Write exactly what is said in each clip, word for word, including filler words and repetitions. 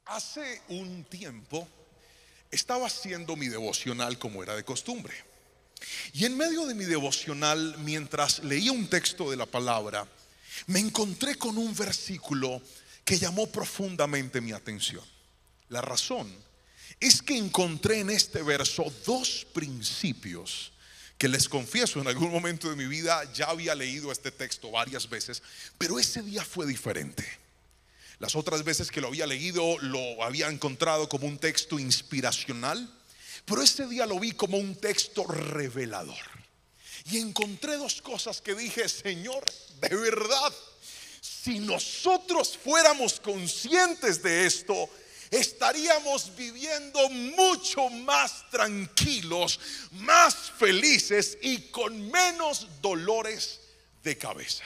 Hace un tiempo estaba haciendo mi devocional como era de costumbre. Y en medio de mi devocional, mientras leía un texto de la palabra, me encontré con un versículo que llamó profundamente mi atención. La razón es que encontré en este verso dos principios que, les confieso, en algún momento de mi vida ya había leído este texto varias veces, pero ese día fue diferente. Las otras veces que lo había leído lo había encontrado como un texto inspiracional, pero ese día lo vi como un texto revelador. Y encontré dos cosas que dije: Señor, de verdad, si nosotros fuéramos conscientes de esto, estaríamos viviendo mucho más tranquilos, más felices y con menos dolores de cabeza.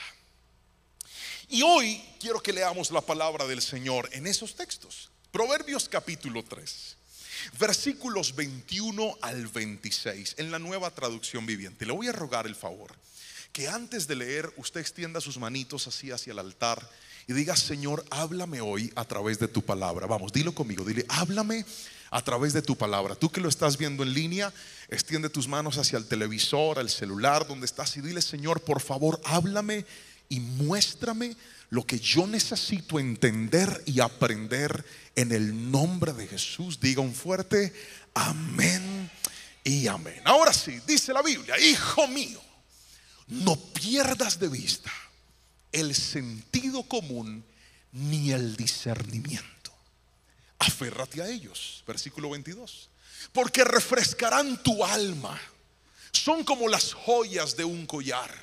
Y hoy quiero que leamos la palabra del Señor en esos textos. Proverbios capítulo tres, versículos veintiuno al veintiséis, en la Nueva Traducción Viviente. Le voy a rogar el favor que antes de leer usted extienda sus manitos así hacia el altar y diga: Señor, háblame hoy a través de tu palabra. Vamos, dilo conmigo, dile: háblame a través de tu palabra. Tú que lo estás viendo en línea, extiende tus manos hacia el televisor, al celular, donde estás, y dile: Señor, por favor, háblame y muéstrame lo que yo necesito entender y aprender en el nombre de Jesús. Diga un fuerte amén y amén. Ahora sí, dice la Biblia: hijo mío, no pierdas de vista el sentido común ni el discernimiento. Aférrate a ellos. Versículo veintidós. Porque refrescarán tu alma. Son como las joyas de un collar.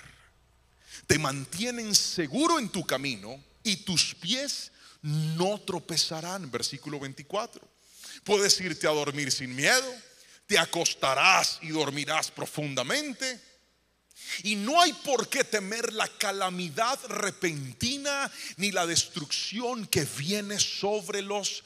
Te mantienen seguro en tu camino y tus pies no tropezarán. Versículo veinticuatro. Puedes irte a dormir sin miedo, te acostarás y dormirás profundamente, y no hay por qué temer la calamidad repentina ni la destrucción que viene sobre los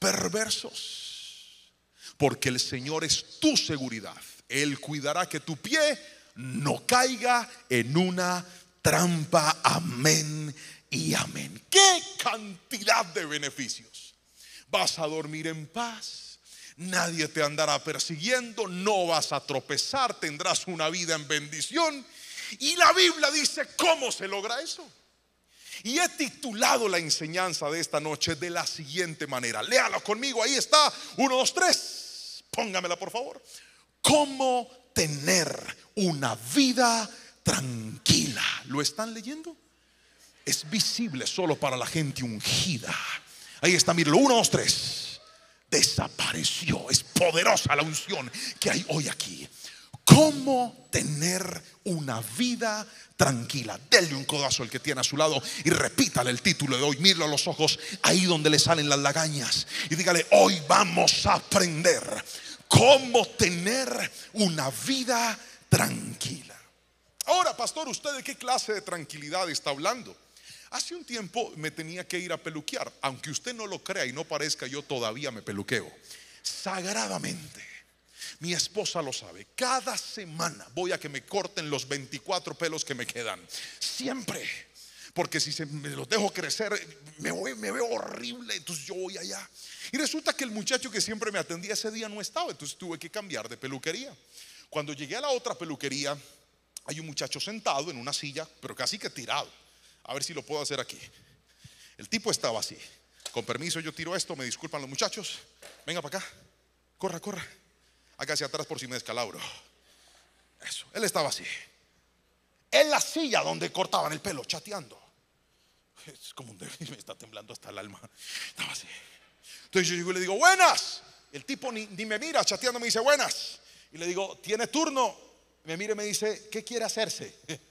perversos. Porque el Señor es tu seguridad. Él cuidará que tu pie no caiga en una trampa. Amén y amén. ¡Qué cantidad de beneficios! Vas a dormir en paz, nadie te andará persiguiendo, no vas a tropezar, tendrás una vida en bendición. Y la Biblia dice cómo se logra eso. Y he titulado la enseñanza de esta noche de la siguiente manera. Léalo conmigo, ahí está. Uno, dos, tres. Póngamela por favor. ¿Cómo tener una vida tranquila? ¿Lo están leyendo? Es visible solo para la gente ungida. Ahí está, míralo. Uno, dos, tres. Desapareció. Es poderosa la unción que hay hoy aquí. ¿Cómo tener una vida tranquila? Denle un codazo al que tiene a su lado y repítale el título de hoy. Míralo a los ojos, ahí donde le salen las lagañas, y dígale: hoy vamos a aprender cómo tener una vida tranquila. Ahora, pastor, ¿usted de qué clase de tranquilidad está hablando? Hace un tiempo me tenía que ir a peluquear. Aunque usted no lo crea y no parezca, yo todavía me peluqueo sagradamente. Mi esposa lo sabe. Cada semana voy a que me corten los veinticuatro pelos que me quedan. Siempre. Porque si se me los dejo crecer, me, voy, me veo horrible. Entonces yo voy allá. Y resulta que el muchacho que siempre me atendía ese día no estaba. Entonces tuve que cambiar de peluquería. Cuando llegué a la otra peluquería, hay un muchacho sentado en una silla, pero casi que tirado. A ver si lo puedo hacer aquí. El tipo estaba así. Con permiso, yo tiro esto. Me disculpan los muchachos. Venga para acá. Corra, corra. Acá hacia atrás por si me descalabro. Eso, él estaba así en la silla donde cortaban el pelo, chateando. Es como un débil, me está temblando hasta el alma. Estaba así. Entonces yo llego y le digo: buenas. El tipo ni, ni me mira, chateando, me dice: buenas. Y le digo: ¿tiene turno? Me mira y me dice: ¿qué quiere hacerse?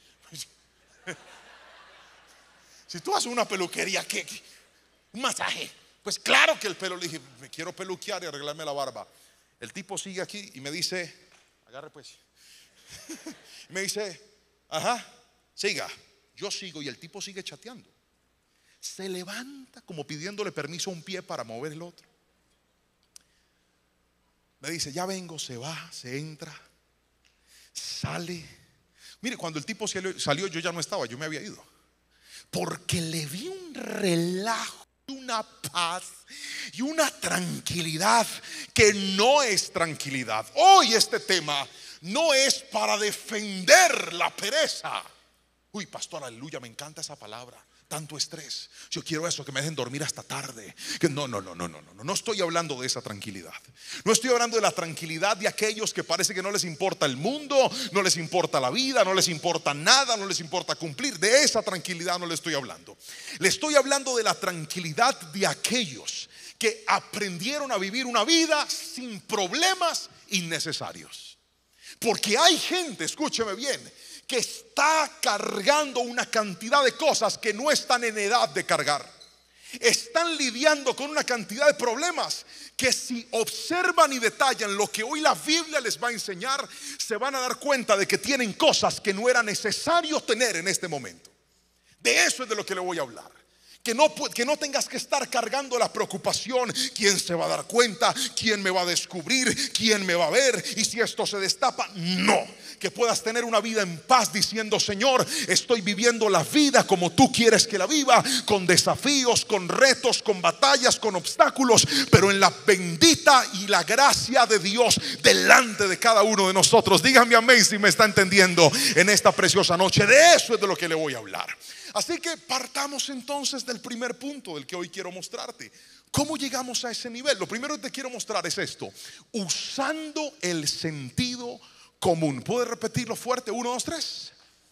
Si tú haces una peluquería, ¿qué? ¿Un masaje? Pues claro que el pelo. Le dije: me quiero peluquear y arreglarme la barba. El tipo sigue aquí y me dice: agarre pues. Me dice: ajá, siga. Yo sigo y el tipo sigue chateando. Se levanta como pidiéndole permiso a un pie para mover el otro. Me dice: ya vengo. Se va, se entra, sale. Mire, cuando el tipo salió, salió yo ya no estaba, yo me había ido. Porque le vi un relajo una paz y una tranquilidad que no es tranquilidad. Hoy este tema no es para defender la pereza. Uy, pastor, aleluya, me encanta esa palabra. Tanto estrés, yo quiero eso, que me dejen dormir hasta tarde. Que no, no, no, no, no, no, no estoy hablando de esa tranquilidad. No estoy hablando de la tranquilidad de aquellos que parece que no les importa el mundo, no les importa la vida, no les importa nada, no les importa cumplir. De esa tranquilidad no le estoy hablando. Le estoy hablando de la tranquilidad de aquellos que aprendieron a vivir una vida sin problemas innecesarios. Porque hay gente, escúcheme bien, que está cargando una cantidad de cosas que no están en edad de cargar. Están lidiando con una cantidad de problemas que, si observan y detallan lo que hoy la Biblia les va a enseñar, se van a dar cuenta de que tienen cosas que no era necesario tener en este momento. De eso es de lo que le voy a hablar. Que no, que no tengas que estar cargando la preocupación. ¿Quién se va a dar cuenta? ¿Quién me va a descubrir? ¿Quién me va a ver? Y si esto se destapa, no. Que puedas tener una vida en paz diciendo: Señor, estoy viviendo la vida como tú quieres que la viva, con desafíos, con retos, con batallas, con obstáculos, pero en la bendita y la gracia de Dios delante de cada uno de nosotros. Díganme amén si me está entendiendo en esta preciosa noche. De eso es de lo que le voy a hablar. Así que partamos entonces del primer punto del que hoy quiero mostrarte. ¿Cómo llegamos a ese nivel? Lo primero que te quiero mostrar es esto: usando el sentido común. ¿Puedes repetirlo fuerte? Uno, dos, tres.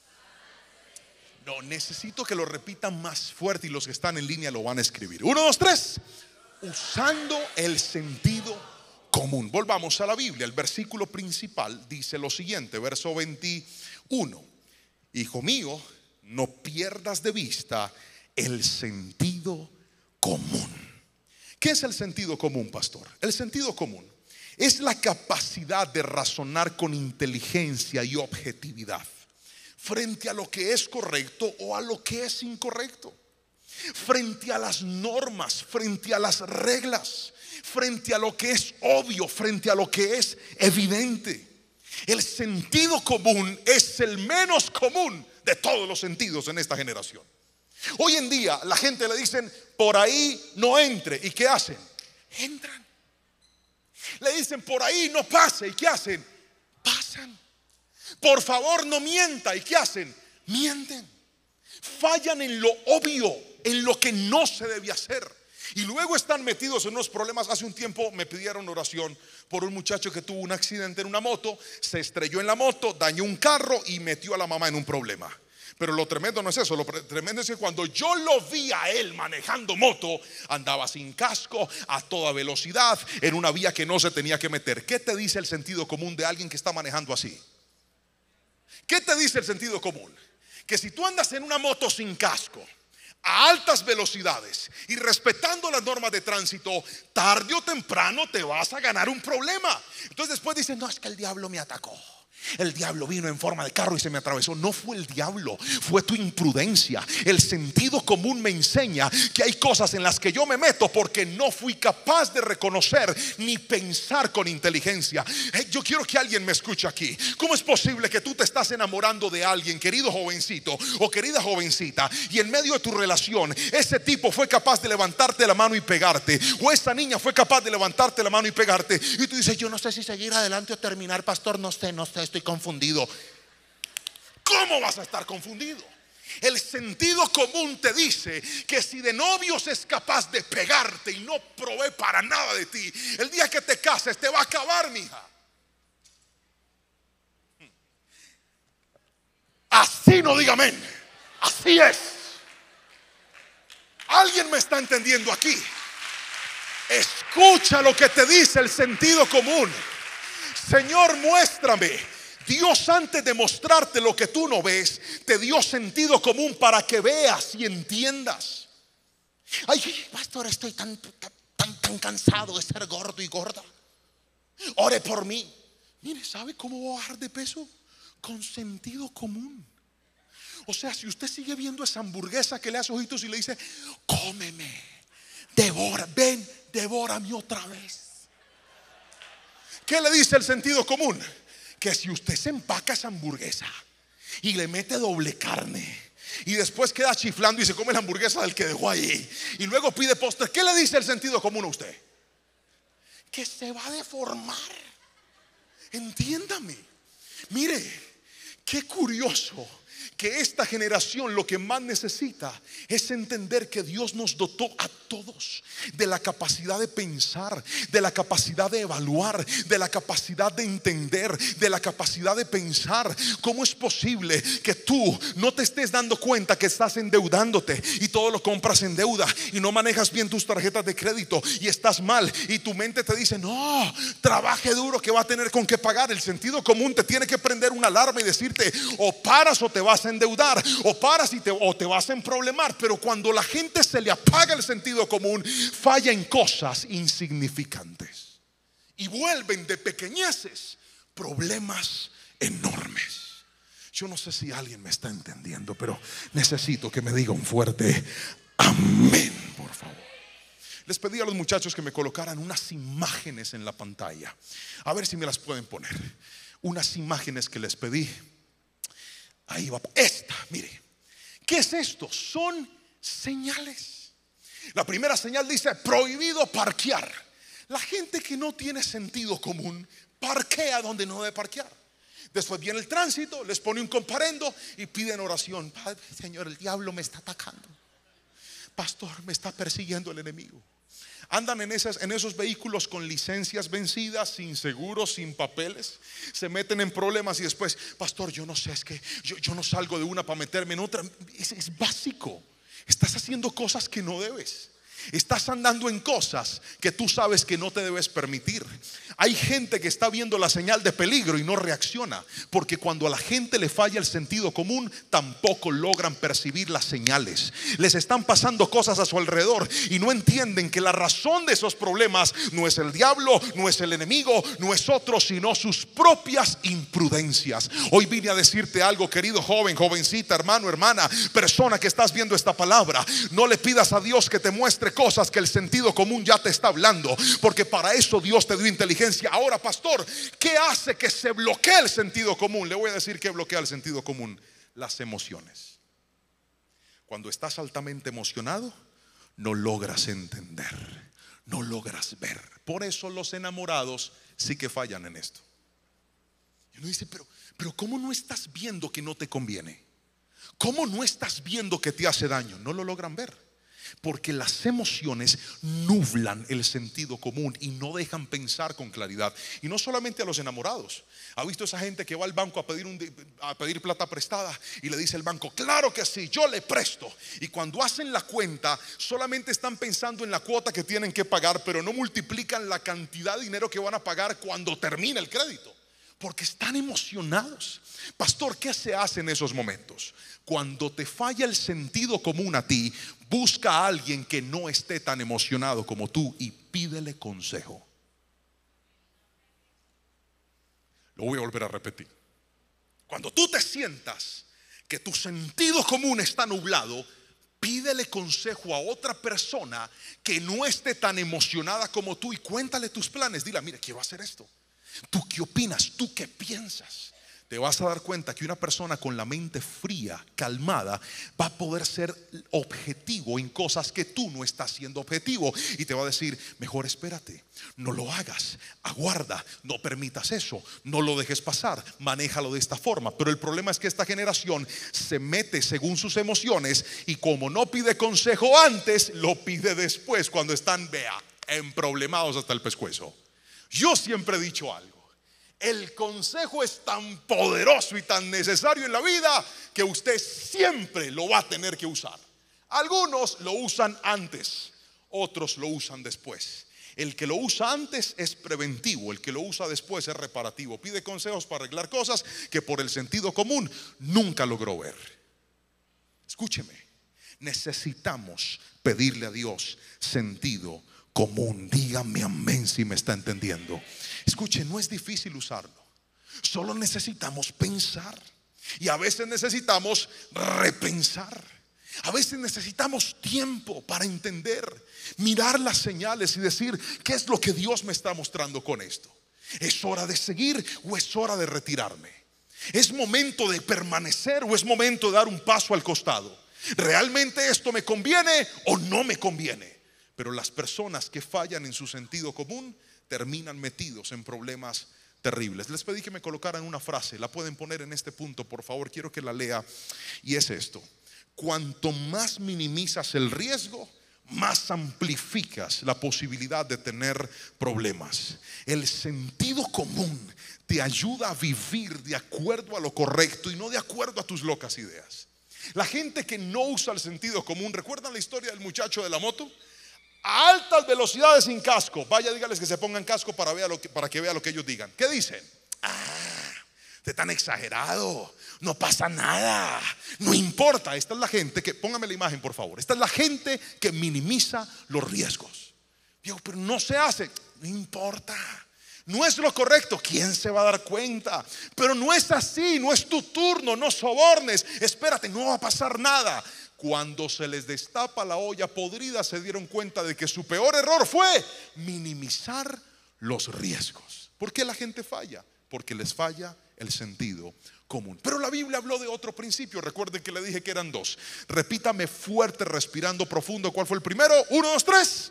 No, necesito que lo repitan más fuerte y los que están en línea lo van a escribir. Uno, dos, tres. Usando el sentido común. Volvamos a la Biblia. El versículo principal dice lo siguiente, verso veintiuno: Hijo mío, no pierdas de vista el sentido común. ¿Qué es el sentido común, pastor? El sentido común es la capacidad de razonar con inteligencia y objetividad frente a lo que es correcto o a lo que es incorrecto, frente a las normas, frente a las reglas, frente a lo que es obvio, frente a lo que es evidente. El sentido común es el menos común de todos los sentidos en esta generación. Hoy en día la gente le dicen: por ahí no entre. ¿Y qué hacen? Entran. Le dicen: por ahí no pase. ¿Y qué hacen? Pasan. Por favor no mienta. ¿Y qué hacen? Mienten. Fallan en lo obvio, en lo que no se debe hacer, y luego están metidos en unos problemas. Hace un tiempo me pidieron oración por un muchacho que tuvo un accidente en una moto, se estrelló en la moto, dañó un carro y metió a la mamá en un problema. Pero lo tremendo no es eso. Lo tremendo es que cuando yo lo vi a él manejando moto, andaba sin casco, a toda velocidad, en una vía que no se tenía que meter. ¿Qué te dice el sentido común de alguien que está manejando así? ¿Qué te dice el sentido común? Que si tú andas en una moto sin casco, a altas velocidades y respetando las normas de tránsito, tarde o temprano te vas a ganar un problema. Entonces después dicen: no, es que el diablo me atacó. El diablo vino en forma de carro y se me atravesó. No fue el diablo, fue tu imprudencia. El sentido común me enseña que hay cosas en las que yo me meto porque no fui capaz de reconocer ni pensar con inteligencia. Hey, yo quiero que alguien me escuche aquí. ¿Cómo es posible que tú te estás enamorando de alguien, querido jovencito o querida jovencita, y en medio de tu relación ese tipo fue capaz de levantarte la mano y pegarte, o esa niña fue capaz de levantarte la mano y pegarte, y tú dices: yo no sé si seguir adelante o terminar, pastor, no sé, no sé, estoy confundido? ¿Cómo vas a estar confundido? El sentido común te dice que si de novios es capaz de pegarte y no provee para nada de ti, el día que te cases te va a acabar, mija. Así no diga amén. Así es. ¿Alguien me está entendiendo aquí? Escucha lo que te dice el sentido común. Señor, muéstrame. Dios, antes de mostrarte lo que tú no ves, te dio sentido común para que veas y entiendas. Ay, pastor, estoy tan, tan, tan cansado de ser gordo y gorda. Ore por mí. Mire, ¿sabe cómo voy a bajar de peso? Con sentido común. O sea, si usted sigue viendo esa hamburguesa que le hace ojitos y le dice: cómeme, devora, ven, devórame otra vez. ¿Qué le dice el sentido común? Que si usted se empaca esa hamburguesa y le mete doble carne y después queda chiflando y se come la hamburguesa del que dejó ahí, y luego pide postre. ¿Qué le dice el sentido común a usted? Que se va a deformar. Entiéndame. Mire, qué curioso que esta generación lo que más necesita es entender que Dios nos dotó a todos de la capacidad de pensar, de la capacidad de evaluar, de la capacidad de entender, de la capacidad de pensar. ¿Cómo es posible que tú no te estés dando cuenta que estás endeudándote y todo lo compras en deuda y no manejas bien tus tarjetas de crédito y estás mal y tu mente te dice: no, trabaje duro que va a tener con qué pagar? El sentido común te tiene que prender una alarma y decirte: o paras o te vas a endeudar, o paras y te, o te vas a emproblemar. Pero cuando la gente se le apaga el sentido común, falla en cosas insignificantes y vuelven de pequeñeces problemas enormes. Yo no sé si alguien me está entendiendo, pero necesito que me diga un fuerte amén, por favor. Les pedí a los muchachos que me colocaran unas imágenes en la pantalla, a ver si me las pueden poner. Unas imágenes que les pedí. Ahí va. Esta, mire. ¿Qué es esto? Son señales. La primera señal dice: prohibido parquear. La gente que no tiene sentido común parquea donde no debe parquear. Después viene el tránsito, les pone un comparendo y piden oración: Padre, Señor, el diablo me está atacando. Pastor, me está persiguiendo el enemigo. Andan en, esas, en esos vehículos con licencias vencidas, sin seguros, sin papeles. Se meten en problemas y después: pastor, yo no sé, es que yo, yo no salgo de una para meterme en otra. Es, es básico. Estás haciendo cosas que no debes. Estás andando en cosas que tú sabes que no te debes permitir. Hay gente que está viendo la señal de peligro y no reacciona, porque cuando a la gente le falla el sentido común, tampoco logran percibir las señales. Les están pasando cosas a su alrededor y no entienden que la razón de esos problemas no es el diablo, no es el enemigo, no es otro, sino sus propias imprudencias. Hoy vine a decirte algo, querido joven, jovencita, hermano, hermana, persona que estás viendo esta palabra. No le pidas a Dios que te muestre cosas que el sentido común ya te está hablando, porque para eso Dios te dio inteligencia. Ahora, pastor, ¿qué hace que se bloquee el sentido común? Le voy a decir que bloquea el sentido común: las emociones. Cuando estás altamente emocionado, no logras entender, no logras ver. Por eso los enamorados sí que fallan en esto. Y uno dice: pero, pero ¿cómo no estás viendo que no te conviene? ¿Cómo no estás viendo que te hace daño? No lo logran ver, porque las emociones nublan el sentido común y no dejan pensar con claridad. Y no solamente a los enamorados. ¿Ha visto esa gente que va al banco a pedir, un, a pedir plata prestada y le dice el banco: claro que sí, yo le presto? Y cuando hacen la cuenta, solamente están pensando en la cuota que tienen que pagar, pero no multiplican la cantidad de dinero que van a pagar cuando termine el crédito, porque están emocionados. Pastor, ¿qué se hace en esos momentos? Cuando te falla el sentido común a ti, busca a alguien que no esté tan emocionado como tú y pídele consejo. Lo voy a volver a repetir. Cuando tú te sientas que tu sentido común está nublado, pídele consejo a otra persona que no esté tan emocionada como tú y cuéntale tus planes. Dile: mira, quiero hacer esto. ¿Tú qué opinas? ¿Tú qué piensas? Te vas a dar cuenta que una persona con la mente fría, calmada, va a poder ser objetivo en cosas que tú no estás siendo objetivo, y te va a decir: mejor espérate, no lo hagas, aguarda, no permitas eso, no lo dejes pasar, manéjalo de esta forma. Pero el problema es que esta generación se mete según sus emociones, y como no pide consejo antes, lo pide después, cuando están, vea, emproblemados hasta el pescuezo. Yo siempre he dicho algo: el consejo es tan poderoso y tan necesario en la vida que usted siempre lo va a tener que usar. Algunos lo usan antes, otros lo usan después. El que lo usa antes es preventivo, el que lo usa después es reparativo. Pide consejos para arreglar cosas que por el sentido común nunca logró ver. Escúcheme, necesitamos pedirle a Dios sentido común. Dígame amén si me está entendiendo. Escuche, no es difícil usarlo, solo necesitamos pensar. Y a veces necesitamos repensar. A veces necesitamos tiempo para entender, mirar las señales y decir: ¿qué es lo que Dios me está mostrando con esto? ¿Es hora de seguir o es hora de retirarme? ¿Es momento de permanecer o es momento de dar un paso al costado? ¿Realmente esto me conviene o no me conviene? Pero las personas que fallan en su sentido común terminan metidos en problemas terribles. Les pedí que me colocaran una frase, la pueden poner en este punto, por favor, quiero que la lea. Y es esto: cuanto más minimizas el riesgo, más amplificas la posibilidad de tener problemas. El sentido común te ayuda a vivir de acuerdo a lo correcto y no de acuerdo a tus locas ideas. La gente que no usa el sentido común, ¿recuerdan la historia del muchacho de la moto? A altas velocidades sin casco. Vaya, dígales que se pongan casco para, ver lo que, para que vea lo que ellos digan. ¿Qué dicen? Ah, usted tan exagerado, no pasa nada, no importa. Esta es la gente que, póngame la imagen por favor, esta es la gente que minimiza los riesgos. Digo, pero no se hace, no importa, no es lo correcto, ¿quién se va a dar cuenta? Pero no es así, no es tu turno, no sobornes, espérate, no va a pasar nada. Cuando se les destapa la olla podrida, se dieron cuenta de que su peor error fue minimizar los riesgos. ¿Por qué la gente falla? Porque les falla el sentido común. Pero la Biblia habló de otro principio. Recuerden que le dije que eran dos. Repítame fuerte, respirando profundo. ¿Cuál fue el primero? Uno, dos, tres.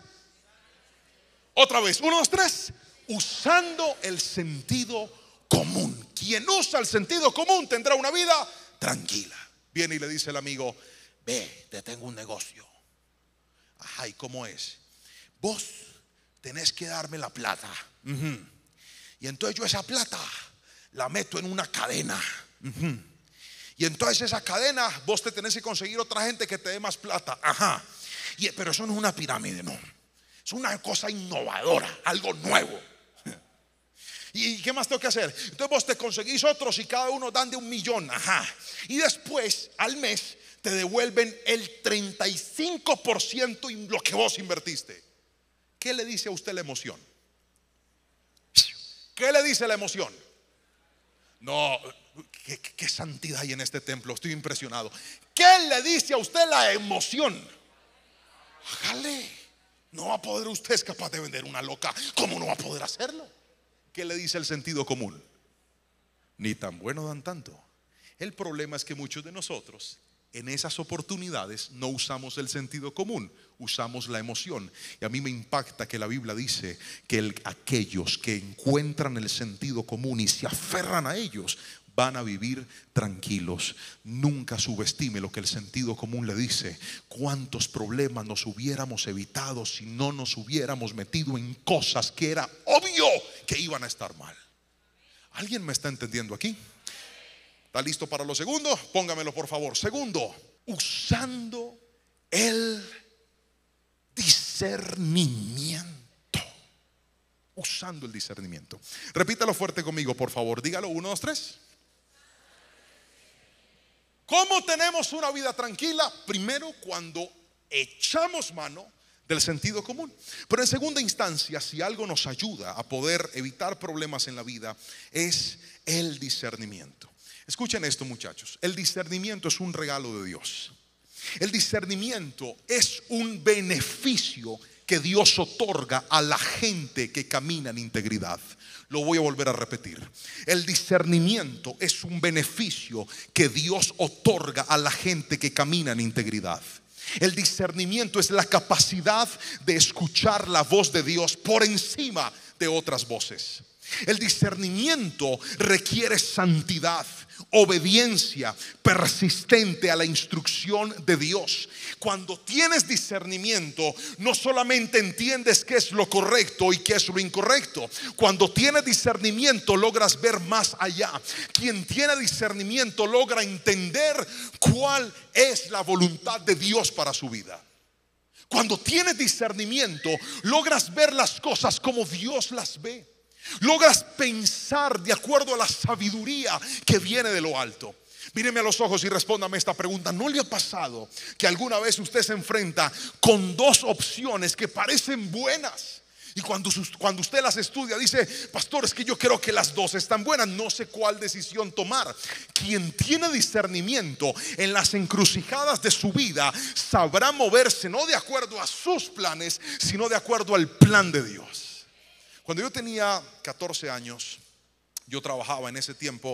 Otra vez, uno, dos, tres. Usando el sentido común. Quien usa el sentido común tendrá una vida tranquila. Viene y le dice el amigo: ve, te tengo un negocio. Ajá, ¿y cómo es? Vos tenés que darme la plata. Uh-huh. Y entonces yo esa plata la meto en una cadena. Uh-huh. Y entonces esa cadena vos te tenés que conseguir otra gente que te dé más plata. Ajá. Y, pero eso no es una pirámide, no. Es una cosa innovadora, algo nuevo. ¿Y qué más tengo que hacer? Entonces vos te conseguís otros y cada uno dan de un millón. Ajá. Y después al mes te devuelven el treinta y cinco por ciento de lo que vos invertiste. ¿Qué le dice a usted la emoción? ¿Qué le dice la emoción? No, ¿qué, qué, qué santidad hay en este templo? Estoy impresionado. ¿Qué le dice a usted la emoción? Hágale. No va a poder, usted es capaz de vender una loca. ¿Cómo no va a poder hacerlo? ¿Qué le dice el sentido común? Ni tan bueno dan tanto. El problema es que muchos de nosotros en esas oportunidades no usamos el sentido común, usamos la emoción. Y a mí me impacta que la Biblia dice que el, aquellos que encuentran el sentido común y se aferran a ellos van a vivir tranquilos. Nunca subestime lo que el sentido común le dice. Cuántos problemas nos hubiéramos evitado si no nos hubiéramos metido en cosas que era obvio que iban a estar mal. ¿Alguien me está entendiendo aquí? ¿Está listo para lo segundo? Póngamelo por favor. Segundo, usando el discernimiento. Usando el discernimiento. Repítalo fuerte conmigo por favor. Dígalo, uno, dos, tres. ¿Cómo tenemos una vida tranquila? Primero, cuando echamos mano del sentido común. Pero en segunda instancia, si algo nos ayuda a poder evitar problemas en la vida, es el discernimiento. Escuchen esto, muchachos. El discernimiento es un regalo de Dios. El discernimiento es un beneficio que Dios otorga a la gente que camina en integridad. Lo voy a volver a repetir. El discernimiento es un beneficio que Dios otorga a la gente que camina en integridad. El discernimiento es la capacidad de escuchar la voz de Dios por encima de otras voces. El discernimiento requiere santidad, obediencia persistente a la instrucción de Dios. Cuando tienes discernimiento, no solamente entiendes qué es lo correcto y qué es lo incorrecto. Cuando tienes discernimiento, logras ver más allá. Quien tiene discernimiento logra entender cuál es la voluntad de Dios para su vida. Cuando tienes discernimiento, logras ver las cosas como Dios las ve. Logras pensar de acuerdo a la sabiduría que viene de lo alto. Míreme a los ojos y respóndame esta pregunta. ¿No le ha pasado que alguna vez usted se enfrenta con dos opciones que parecen buenas? Y cuando, cuando usted las estudia dice: pastor, es que yo creo que las dos están buenas, no sé cuál decisión tomar. Quien tiene discernimiento en las encrucijadas de su vida sabrá moverse no de acuerdo a sus planes, sino de acuerdo al plan de Dios. Cuando yo tenía catorce años, yo trabajaba en ese tiempo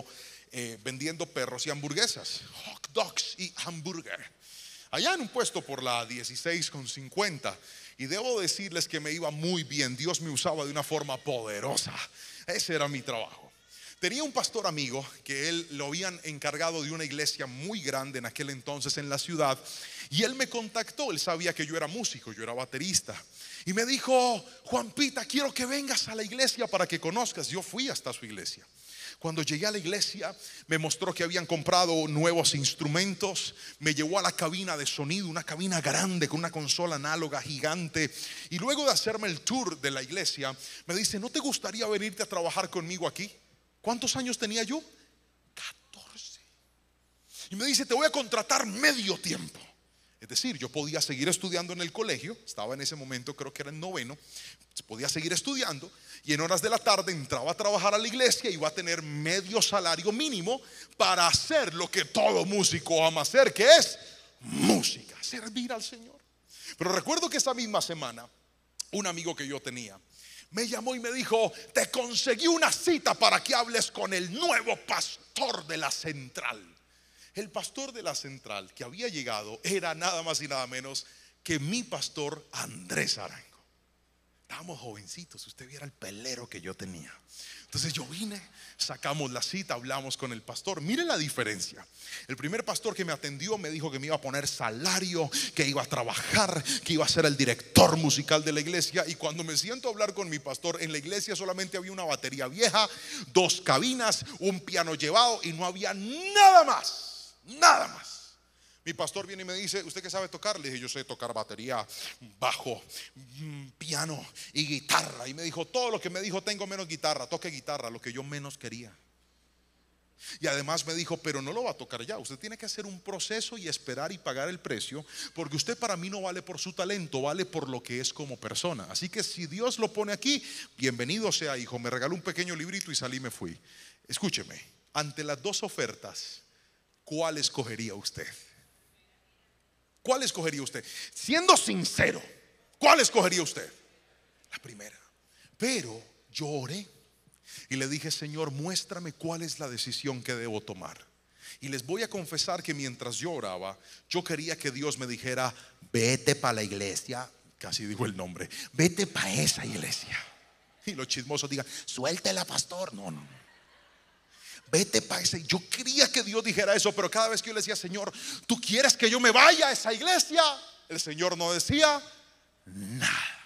eh, vendiendo perros y hamburguesas, hot dogs y hamburger, allá en un puesto por la dieciséis con cincuenta. Y debo decirles que me iba muy bien. Dios me usaba de una forma poderosa. Ese era mi trabajo. Tenía un pastor amigo que él lo habían encargado de una iglesia muy grande en aquel entonces en la ciudad. Y él me contactó, él sabía que yo era músico, yo era baterista. Y me dijo: Juan Pita, quiero que vengas a la iglesia para que conozcas. Yo fui hasta su iglesia. Cuando llegué a la iglesia, me mostró que habían comprado nuevos instrumentos. Me llevó a la cabina de sonido, una cabina grande con una consola análoga gigante. Y luego de hacerme el tour de la iglesia, me dice: ¿no te gustaría venirte a trabajar conmigo aquí? ¿Cuántos años tenía yo? catorce. Y me dice: te voy a contratar medio tiempo. Es decir, yo podía seguir estudiando en el colegio. Estaba en ese momento, creo que era en noveno. Podía seguir estudiando y en horas de la tarde entraba a trabajar a la iglesia y iba a tener medio salario mínimo para hacer lo que todo músico ama hacer, que es música, servir al Señor. Pero recuerdo que esa misma semana un amigo que yo tenía me llamó y me dijo: te conseguí una cita para que hables con el nuevo pastor de la central. El pastor de la central que había llegado era nada más y nada menos que mi pastor Andrés Arango. Estábamos jovencitos, usted viera el pelero que yo tenía. Entonces yo vine, sacamos la cita, hablamos con el pastor. Miren la diferencia. El primer pastor que me atendió me dijo que me iba a poner salario, que iba a trabajar, que iba a ser el director musical de la iglesia. Y cuando me siento a hablar con mi pastor, en la iglesia solamente había una batería vieja, dos cabinas, un piano llevado y no había nada más, nada más. Mi pastor viene y me dice: ¿usted qué sabe tocar? Le dije: yo sé tocar batería, bajo, piano y guitarra. Y me dijo todo lo que me dijo: tengo menos guitarra, toque guitarra, lo que yo menos quería. Y además me dijo: pero no lo va a tocar ya, usted tiene que hacer un proceso y esperar y pagar el precio, porque usted para mí no vale por su talento, vale por lo que es como persona. Así que si Dios lo pone aquí, bienvenido sea, hijo. Me regaló un pequeño librito y salí y me fui. Escúcheme, ante las dos ofertas, ¿cuál escogería usted? ¿Cuál escogería usted? Siendo sincero, ¿cuál escogería usted? La primera. Pero yo oré y le dije: Señor, muéstrame cuál es la decisión que debo tomar. Y les voy a confesar que mientras yo oraba, yo quería que Dios me dijera: vete para la iglesia. Casi dijo el nombre: vete para esa iglesia. Y los chismosos digan: suéltela, pastor. No, no, no. Vete para esa. Yo quería que Dios dijera eso, pero cada vez que yo le decía: Señor, ¿tú quieres que yo me vaya a esa iglesia? El Señor no decía nada.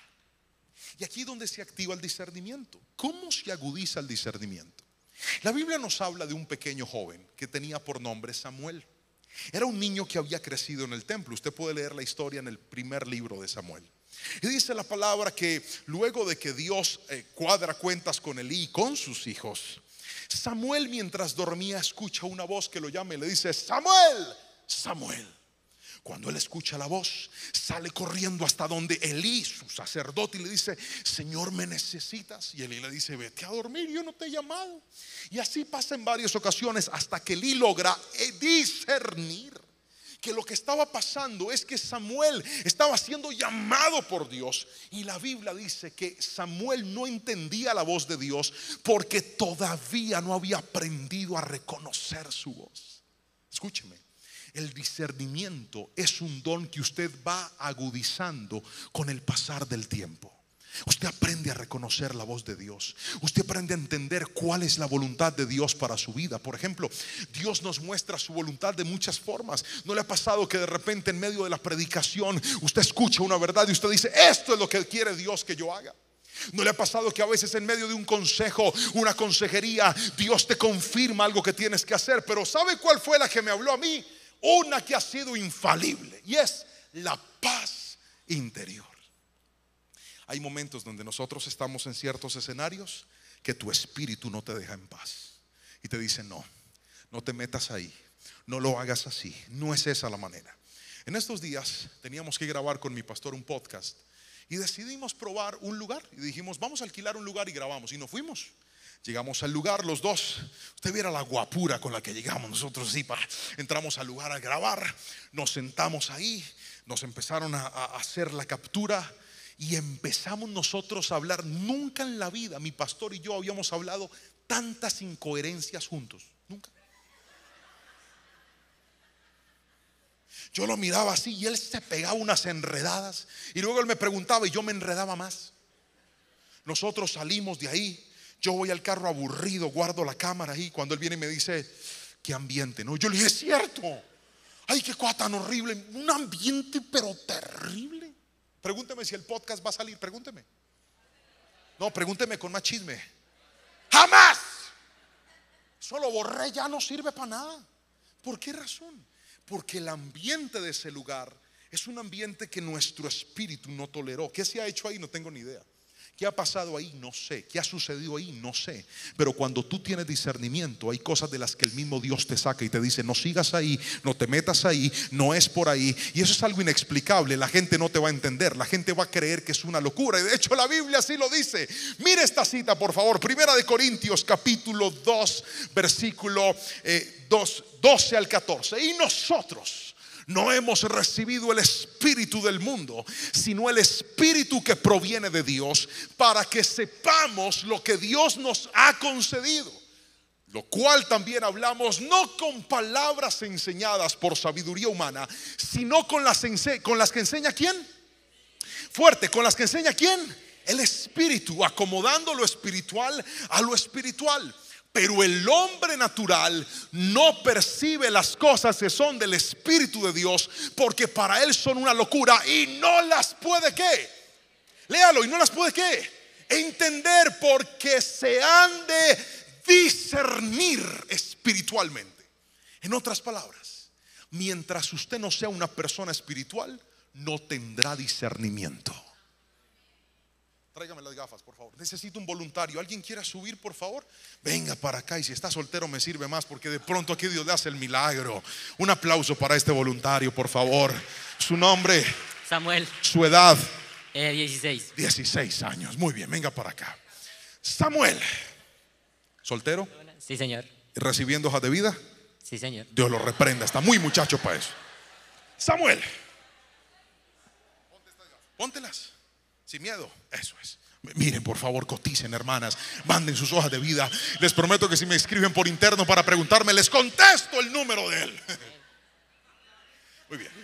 Y aquí es donde se activa el discernimiento. ¿Cómo se agudiza el discernimiento? La Biblia nos habla de un pequeño joven que tenía por nombre Samuel. Era un niño que había crecido en el templo. Usted puede leer la historia en el primer libro de Samuel. Y dice la palabra que luego de que Dios eh, cuadra cuentas con Elí y con sus hijos, Samuel, mientras dormía, escucha una voz que lo llama y le dice: Samuel, Samuel. Cuando él escucha la voz, sale corriendo hasta donde Elí, su sacerdote, y le dice: Señor, ¿me necesitas? Y Elí le dice: vete a dormir, yo no te he llamado. Y así pasa en varias ocasiones hasta que Elí logra discernir que lo que estaba pasando es que Samuel estaba siendo llamado por Dios. Y la Biblia dice que Samuel no entendía la voz de Dios porque todavía no había aprendido a reconocer su voz. Escúcheme, el discernimiento es un don que usted va agudizando con el pasar del tiempo. Usted aprende a reconocer la voz de Dios. Usted aprende a entender cuál es la voluntad de Dios para su vida. Por ejemplo, Dios nos muestra su voluntad de muchas formas. ¿No le ha pasado que de repente en medio de la predicación usted escucha una verdad y usted dice: esto es lo que quiere Dios que yo haga? ¿No le ha pasado que a veces en medio de un consejo, una consejería, Dios te confirma algo que tienes que hacer? Pero ¿sabe cuál fue la que me habló a mí? Una que ha sido infalible, y es la paz interior. Hay momentos donde nosotros estamos en ciertos escenarios que tu espíritu no te deja en paz y te dice: no, no te metas ahí, no lo hagas así, no es esa la manera. En estos días teníamos que grabar con mi pastor un podcast y decidimos probar un lugar y dijimos: vamos a alquilar un lugar, y grabamos. Y nos fuimos. Llegamos al lugar los dos. Usted viera la guapura con la que llegamos nosotros. Sí, para, entramos al lugar a grabar, nos sentamos ahí, nos empezaron a, a hacer la captura y empezamos nosotros a hablar. Nunca en la vida mi pastor y yo habíamos hablado tantas incoherencias juntos. Nunca. Yo lo miraba así y él se pegaba unas enredadas. Y luego él me preguntaba y yo me enredaba más. Nosotros salimos de ahí. Yo voy al carro aburrido, guardo la cámara ahí. Cuando él viene y me dice, qué ambiente, ¿no? Yo le dije, es cierto. Ay, qué cosa tan horrible. Un ambiente pero terrible. Pregúnteme si el podcast va a salir, pregúnteme. No, pregúnteme con más chisme. ¡Jamás! Eso lo borré, ya no sirve para nada. ¿Por qué razón? Porque el ambiente de ese lugar es un ambiente que nuestro espíritu no toleró. ¿Qué se ha hecho ahí? No tengo ni idea. ¿Qué ha pasado ahí? No sé. ¿Qué ha sucedido ahí? No sé. Pero cuando tú tienes discernimiento, hay cosas de las que el mismo Dios te saca y te dice, no sigas ahí, no te metas ahí, no es por ahí. Y eso es algo inexplicable. La gente no te va a entender. La gente va a creer que es una locura. Y de hecho la Biblia así lo dice. Mire esta cita, por favor. Primera de Corintios, capítulo dos, versículo eh, dos, doce al catorce. Y nosotros no hemos recibido el espíritu del mundo, sino el espíritu que proviene de Dios, para que sepamos lo que Dios nos ha concedido. Lo cual también hablamos no con palabras enseñadas por sabiduría humana, sino con las, con las que enseña ¿quién? Fuerte, con las que enseña ¿quién? El espíritu, acomodando lo espiritual a lo espiritual. Pero el hombre natural no percibe las cosas que son del Espíritu de Dios, porque para él son una locura y no las puede ¿qué? Léalo, y no las puede ¿qué? Entender, porque se han de discernir espiritualmente. En otras palabras, mientras usted no sea una persona espiritual, no tendrá discernimiento. Tráigame las gafas, por favor. Necesito un voluntario. ¿Alguien quiere subir, por favor? Venga para acá. Y si está soltero me sirve más, porque de pronto aquí Dios le hace el milagro. Un aplauso para este voluntario, por favor. Su nombre: Samuel. Su edad: eh, dieciséis. dieciséis años. Muy bien, venga para acá. Samuel, ¿soltero? Sí, señor. ¿Recibiendo hojas de vida? Sí, señor. Dios lo reprenda, está muy muchacho para eso. Samuel, póntelas sin miedo, eso es. Miren, por favor, coticen, hermanas, manden sus hojas de vida. Les prometo que si me escriben por interno para preguntarme, les contesto el número de él. Muy bien.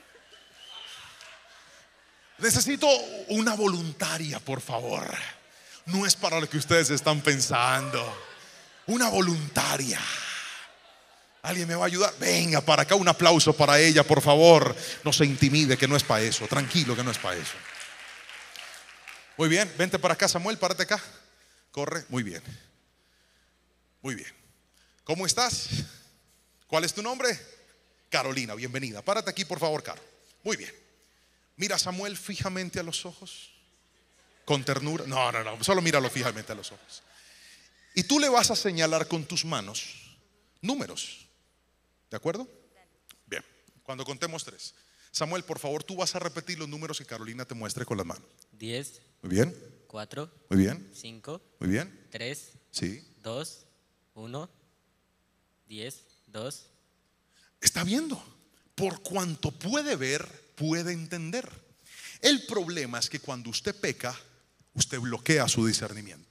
Necesito una voluntaria, por favor. No es para lo que ustedes están pensando. Una voluntaria. ¿Alguien me va a ayudar? Venga para acá, un aplauso para ella, por favor. No se intimide, que no es para eso. Tranquilo, que no es para eso. Muy bien, vente para acá, Samuel, párate acá. Corre, muy bien. Muy bien. ¿Cómo estás? ¿Cuál es tu nombre? Carolina, bienvenida. Párate aquí, por favor, Caro. Muy bien. Mira a Samuel fijamente a los ojos, con ternura. No, no, no, solo míralo fijamente a los ojos. Y tú le vas a señalar con tus manos números. ¿De acuerdo? Bien, cuando contemos tres. Samuel, por favor, tú vas a repetir los números que Carolina te muestre con las manos. Diez. Muy bien. Cuatro. Muy bien. Cinco. Muy bien. Tres. Sí. Dos. Uno. Diez. Dos. Está viendo. Por cuanto puede ver, puede entender. El problema es que cuando usted peca, usted bloquea su discernimiento.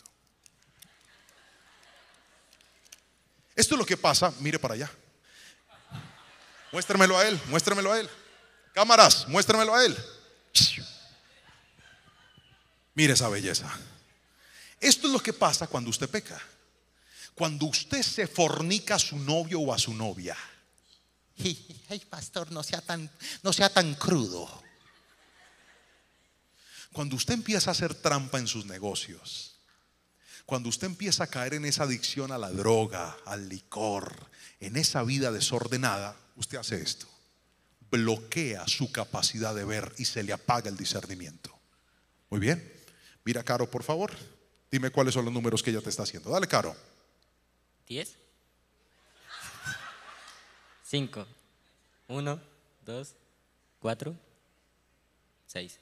Esto es lo que pasa. Mire para allá. Muéstremelo a él, muéstremelo a él. Cámaras, muéstremelo a él. Mire esa belleza. Esto es lo que pasa cuando usted peca. Cuando usted se fornica a su novio o a su novia. Ay, pastor, no sea tan, no sea tan crudo. Cuando usted empieza a hacer trampa en sus negocios, cuando usted empieza a caer en esa adicción a la droga, al licor, en esa vida desordenada, usted hace esto: bloquea su capacidad de ver y se le apaga el discernimiento. Muy bien. Mira, Caro, por favor, dime cuáles son los números que ella te está haciendo. Dale, Caro. Diez. Cinco. Uno. Dos. Cuatro. Seis.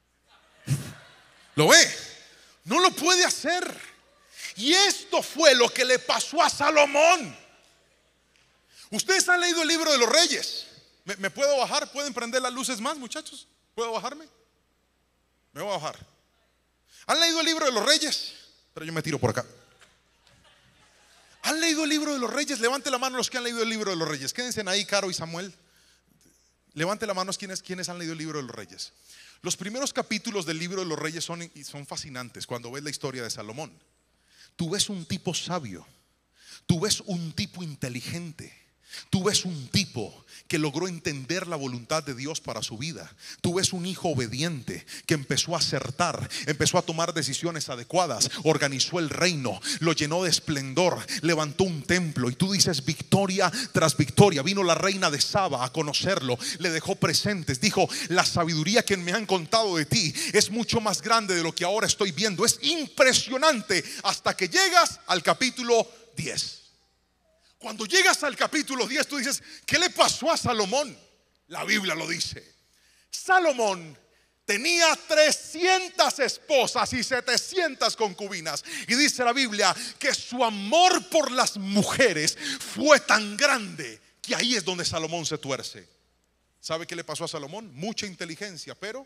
¿Lo ve? No lo puede hacer. Y esto fue lo que le pasó a Salomón. Ustedes han leído el libro de los Reyes. ¿Me, me puedo bajar? ¿Pueden prender las luces más, muchachos? ¿Puedo bajarme? Me voy a bajar. ¿Han leído el libro de los Reyes? Pero yo me tiro por acá. ¿Han leído el libro de los Reyes? Levante la mano los que han leído el libro de los Reyes. Quédense ahí, Caro y Samuel. Levante la mano quienes, quienes han leído el libro de los Reyes. Los primeros capítulos del libro de los Reyes son, son fascinantes. Cuando ves la historia de Salomón, tú ves un tipo sabio, tú ves un tipo inteligente, tú ves un tipo que logró entender la voluntad de Dios para su vida. Tú ves un hijo obediente que empezó a acertar, empezó a tomar decisiones adecuadas, organizó el reino, lo llenó de esplendor, levantó un templo. Y tú dices victoria tras victoria. Vino la reina de Saba a conocerlo, le dejó presentes, dijo: la sabiduría que me han contado de ti es mucho más grande de lo que ahora estoy viendo. Es impresionante, hasta que llegas al capítulo diez. Cuando llegas al capítulo diez, tú dices: ¿qué le pasó a Salomón? La Biblia lo dice. Salomón tenía trescientas esposas y setecientas concubinas. Y dice la Biblia que su amor por las mujeres fue tan grande que ahí es donde Salomón se tuerce. ¿Sabe qué le pasó a Salomón? Mucha inteligencia, pero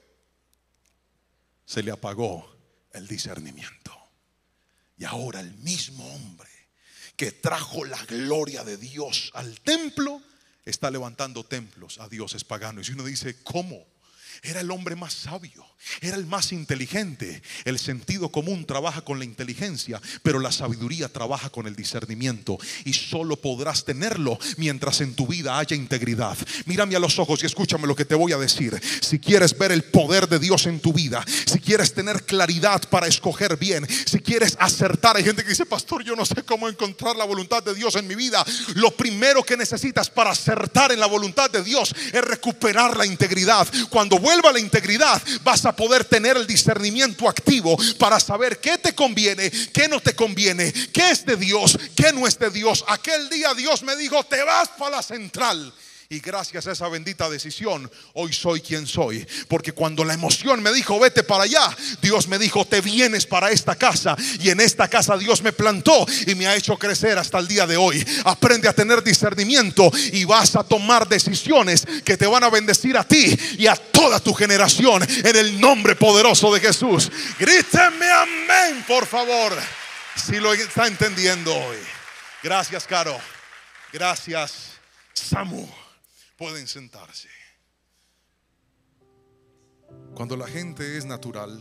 se le apagó el discernimiento. Y ahora el mismo hombre que trajo la gloria de Dios al templo está levantando templos a dioses paganos. Y uno dice: ¿cómo? Era el hombre más sabio, era el más inteligente. El sentido común trabaja con la inteligencia, pero la sabiduría trabaja con el discernimiento. Y solo podrás tenerlo mientras en tu vida haya integridad. Mírame a los ojos y escúchame lo que te voy a decir. Si quieres ver el poder de Dios en tu vida, si quieres tener claridad para escoger bien, si quieres acertar. Hay gente que dice: pastor, yo no sé cómo encontrar la voluntad de Dios en mi vida. Lo primero que necesitas para acertar en la voluntad de Dios es recuperar la integridad. Cuando vuelva la integridad, vas a poder tener el discernimiento activo para saber qué te conviene, qué no te conviene, qué es de Dios, qué no es de Dios. Aquel día Dios me dijo: te vas para la central. Y gracias a esa bendita decisión, hoy soy quien soy. Porque cuando la emoción me dijo: vete para allá, Dios me dijo: te vienes para esta casa. Y en esta casa Dios me plantó y me ha hecho crecer hasta el día de hoy. Aprende a tener discernimiento y vas a tomar decisiones que te van a bendecir a ti y a toda tu generación, en el nombre poderoso de Jesús. Grítenme amén, por favor, si lo está entendiendo hoy. Gracias, Caro. Gracias, Samu. Pueden sentarse. Cuando la gente es natural,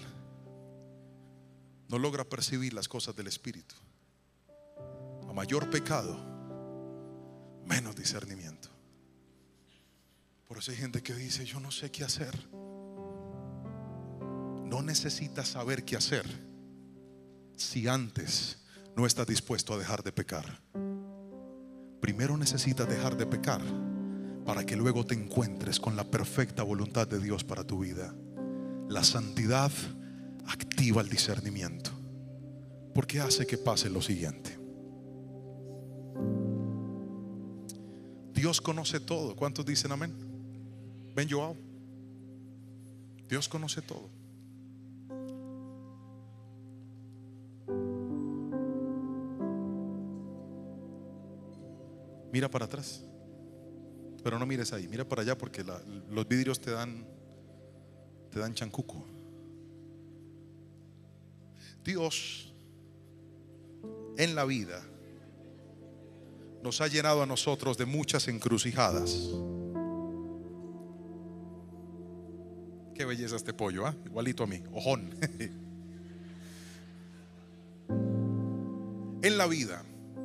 no logra percibir las cosas del Espíritu. A mayor pecado, menos discernimiento. Por eso hay gente que dice: yo no sé qué hacer. No necesitas saber qué hacer si antes no estás dispuesto a dejar de pecar. Primero necesitas dejar de pecar para que luego te encuentres con la perfecta voluntad de Dios para tu vida. La santidad activa el discernimiento, porque hace que pase lo siguiente. Dios conoce todo. ¿Cuántos dicen amén? Ven, Joao. Dios conoce todo. Mira para atrás, pero no mires ahí, mira para allá, porque la, los vidrios te dan Te dan chancuco. Dios en la vida nos ha llenado a nosotros de muchas encrucijadas. Qué belleza este pollo, ¿eh? Igualito a mí, ojón. En la vida,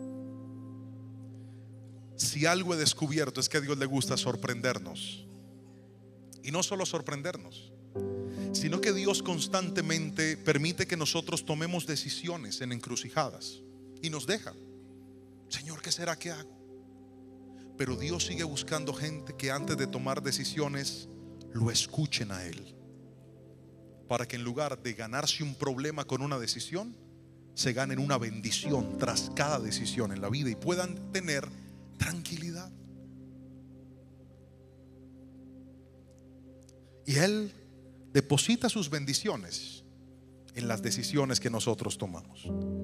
si algo he descubierto es que a Dios le gusta sorprendernos. Y no solo sorprendernos, sino que Dios constantemente permite que nosotros tomemos decisiones en encrucijadas y nos deja: Señor, ¿qué será que hago? Pero Dios sigue buscando gente que antes de tomar decisiones lo escuchen a Él, para que en lugar de ganarse un problema con una decisión, se ganen una bendición tras cada decisión en la vida y puedan tener tranquilidad. Y Él deposita sus bendiciones en las decisiones que nosotros tomamos.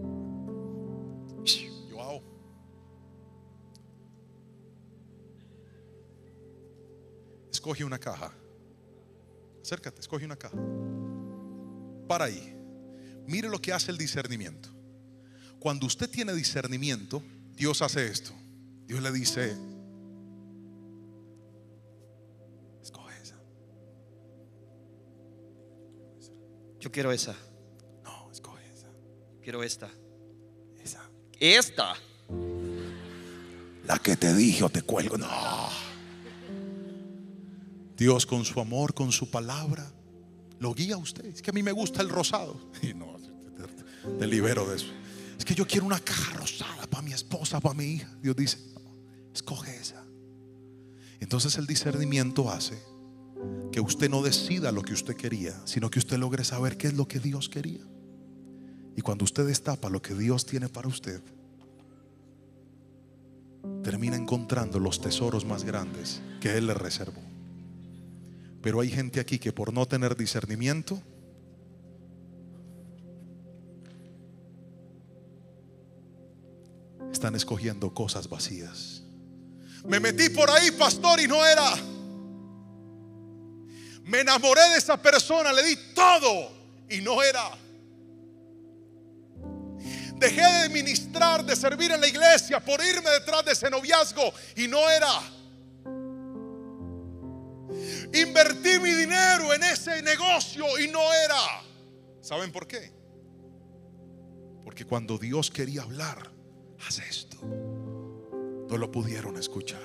Wow. Escoge una caja. Acércate, escoge una caja. Para ahí. Mire lo que hace el discernimiento. Cuando usted tiene discernimiento, Dios hace esto. Dios le dice: Yo quiero esa. No, escoge esa. Quiero esta. Esa. Esta. La que te dije o te cuelgo. No. Dios con su amor, con su palabra, lo guía a usted. Es que a mí me gusta el rosado. Y no, te, te libero de eso. Es que yo quiero una caja rosada para mi esposa, para mi hija. Dios dice, no, escoge esa. Entonces el discernimiento hace que usted no decida lo que usted quería, sino que usted logre saber qué es lo que Dios quería. Y cuando usted destapa lo que Dios tiene para usted, termina encontrando los tesoros más grandes que Él le reservó. Pero hay gente aquí que por no tener discernimiento están escogiendo cosas vacías. Me metí por ahí, pastor, y no era. Me enamoré de esa persona, le di todo y no era. Dejé de ministrar, de servir en la iglesia por irme detrás de ese noviazgo y no era. Invertí mi dinero en ese negocio y no era. ¿Saben por qué? Porque cuando Dios quería hablar, haz esto, no lo pudieron escuchar,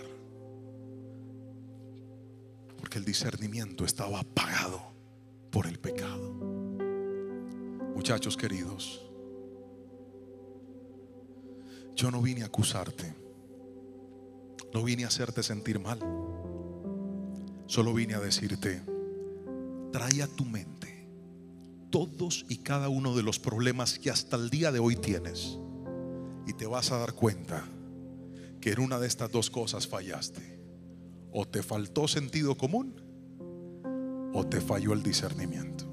porque el discernimiento estaba apagado por el pecado. Muchachos queridos, yo no vine a acusarte, no vine a hacerte sentir mal. Solo vine a decirte, trae a tu mente todos y cada uno de los problemas que hasta el día de hoy tienes, y te vas a dar cuenta que en una de estas dos cosas fallaste. O te faltó sentido común, o te falló el discernimiento.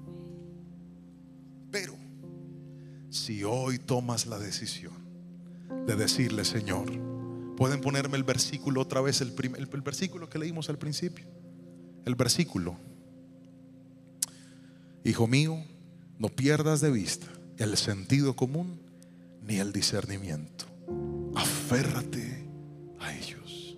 Pero si hoy tomas la decisión de decirle, Señor, pueden ponerme el versículo otra vez, el, prim, el, el versículo que leímos al principio. El versículo: hijo mío, no pierdas de vista el sentido común ni el discernimiento. Aférrate a ellos.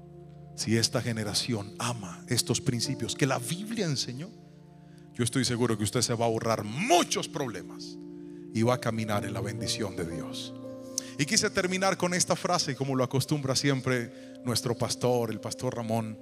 Si esta generación ama estos principios que la Biblia enseñó, yo estoy seguro que usted se va a ahorrar muchos problemas y va a caminar en la bendición de Dios. Y quise terminar con esta frase, como lo acostumbra siempre nuestro pastor, el pastor Ramón.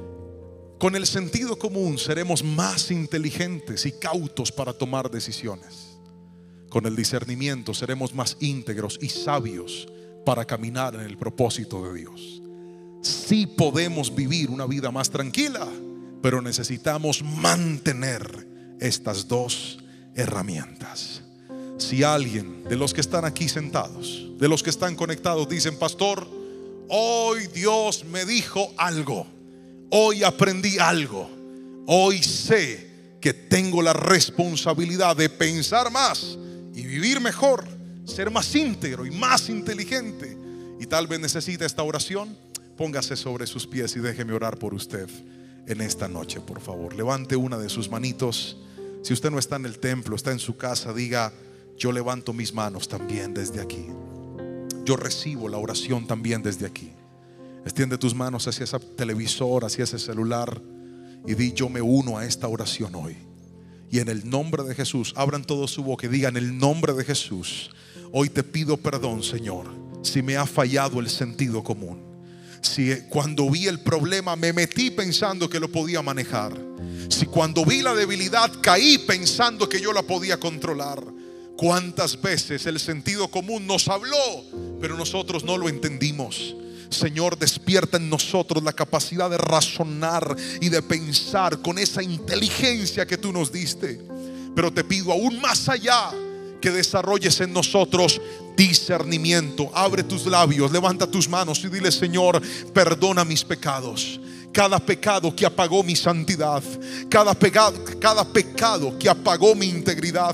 Con el sentido común seremos más inteligentes y cautos para tomar decisiones. Con el discernimiento seremos más íntegros y sabios para caminar en el propósito de Dios. Sí podemos vivir una vida más tranquila, pero necesitamos mantener estas dos herramientas. Si alguien de los que están aquí sentados, de los que están conectados, dicen, pastor, hoy Dios me dijo algo, hoy aprendí algo, hoy sé que tengo la responsabilidad de pensar más y vivir mejor, ser más íntegro y más inteligente, y tal vez necesita esta oración, póngase sobre sus pies y déjeme orar por usted en esta noche, por favor. Levante una de sus manitos. Si usted no está en el templo, está en su casa, diga, yo levanto mis manos también desde aquí. Yo recibo la oración también desde aquí. Extiende tus manos hacia ese televisor, hacia ese celular, y di, yo me uno a esta oración hoy. Y en el nombre de Jesús, abran todos su boca y digan, en el nombre de Jesús, hoy te pido perdón, Señor, si me ha fallado el sentido común. Si cuando vi el problema me metí pensando que lo podía manejar. Si cuando vi la debilidad caí pensando que yo la podía controlar. Cuántas veces el sentido común nos habló, pero nosotros no lo entendimos. Señor, despierta en nosotros la capacidad de razonar y de pensar con esa inteligencia que tú nos diste. Pero te pido aún más allá, que desarrolles en nosotros discernimiento. Abre tus labios, levanta tus manos y dile, Señor, perdona mis pecados. Cada pecado que apagó mi santidad, cada pecado, cada pecado que apagó mi integridad,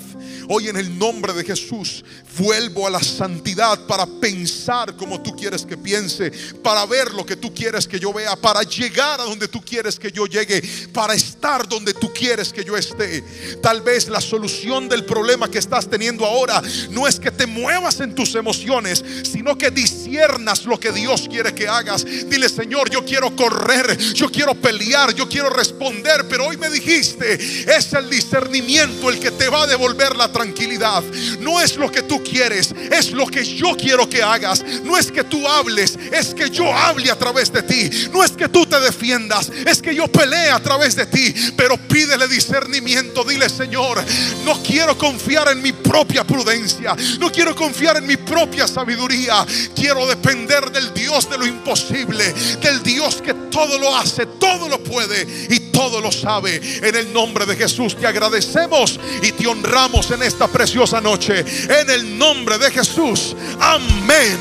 Hoy en el nombre de Jesús vuelvo a la santidad para pensar como tú quieres que piense, para ver lo que tú quieres que yo vea, para llegar a donde tú quieres que yo llegue, para estar donde tú quieres que yo esté. Tal vez la solución del problema que estás teniendo ahora no es que te muevas en tus emociones, sino que disiernas lo que Dios quiere que hagas. Dile: Señor, yo quiero correr, yo quiero pelear, yo quiero responder, pero hoy me dijiste, es el discernimiento el que te va a devolver la tranquilidad. No es lo que tú quieres, es lo que yo quiero que hagas. No es que tú hables, es que yo hable a través de ti. No es que tú te defiendas, es que yo pelee a través de ti. Pero pídele discernimiento. Dile: Señor, no quiero confiar en mi propia prudencia, no quiero confiar en mi propia sabiduría. Quiero depender del Dios de lo imposible, del Dios que todo lo hace, todo lo puede y todo lo sabe. En el nombre de Jesús te agradecemos y te honramos en esta preciosa noche. En el nombre de Jesús. Amén,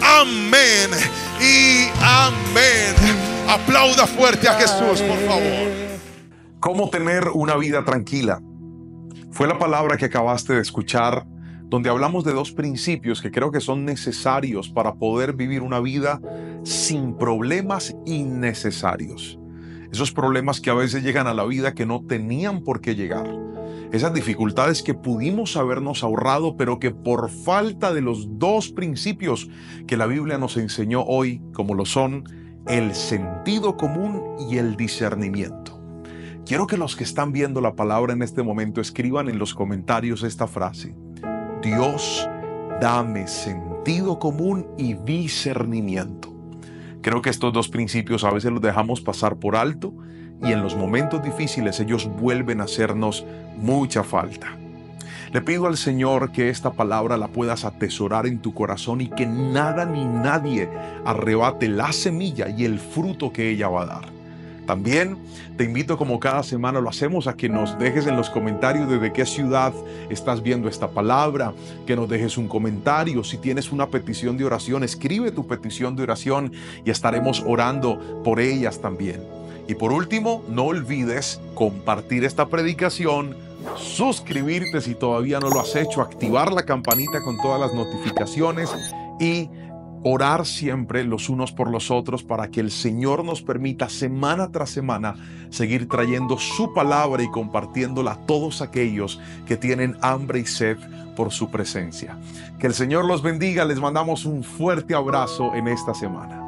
amén y amén. Aplauda fuerte a Jesús, por favor. ¿Cómo tener una vida tranquila? Fue la palabra que acabaste de escuchar, donde hablamos de dos principios que creo que son necesarios para poder vivir una vida sin problemas innecesarios. Esos problemas que a veces llegan a la vida que no tenían por qué llegar. Esas dificultades que pudimos habernos ahorrado, pero que por falta de los dos principios que la Biblia nos enseñó hoy, como lo son el sentido común y el discernimiento. Quiero que los que están viendo la palabra en este momento escriban en los comentarios esta frase: Dios, dame sentido común y discernimiento. Creo que estos dos principios a veces los dejamos pasar por alto y en los momentos difíciles ellos vuelven a hacernos mucha falta. Le pido al Señor que esta palabra la puedas atesorar en tu corazón y que nada ni nadie arrebate la semilla y el fruto que ella va a dar. También te invito, como cada semana lo hacemos, a que nos dejes en los comentarios desde qué ciudad estás viendo esta palabra, que nos dejes un comentario. Si tienes una petición de oración, escribe tu petición de oración y estaremos orando por ellas también. Y por último, no olvides compartir esta predicación, suscribirte si todavía no lo has hecho, activar la campanita con todas las notificaciones y orar siempre los unos por los otros para que el Señor nos permita semana tras semana seguir trayendo su palabra y compartiéndola a todos aquellos que tienen hambre y sed por su presencia. Que el Señor los bendiga. Les mandamos un fuerte abrazo en esta semana.